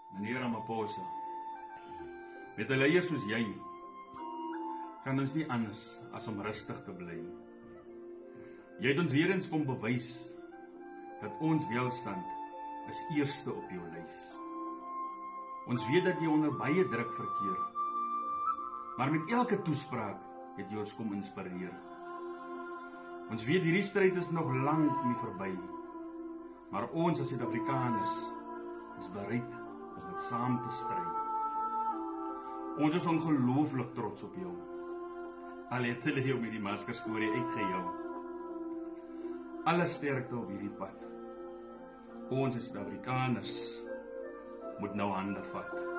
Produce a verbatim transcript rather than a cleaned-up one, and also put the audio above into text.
Meneer Ramaphosa, met 'n leier soos jy, kan ons nie anders as om rustig te bly. Jy het ons weer eens kom bewys dat ons welstand is eerste op jou lys. Ons weet dat jy onder baie druk verkeer, maar met elke toespraak het jy ons kom inspireer. Ons weet hierdie stryd is nog lank nie verby, maar ons as Suid-Afrikaners is bereid om dit saam te stry. Ons is ongelooflik trots op jou. Al het hulle jou met die masker storie uitgejou. Alle sterkte op hierdie pad. Ons as Suid-Afrikaners moet nou hande vat.